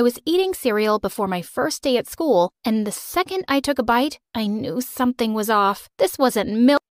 I was eating cereal before my first day at school, and the second I took a bite, I knew something was off. This wasn't milk.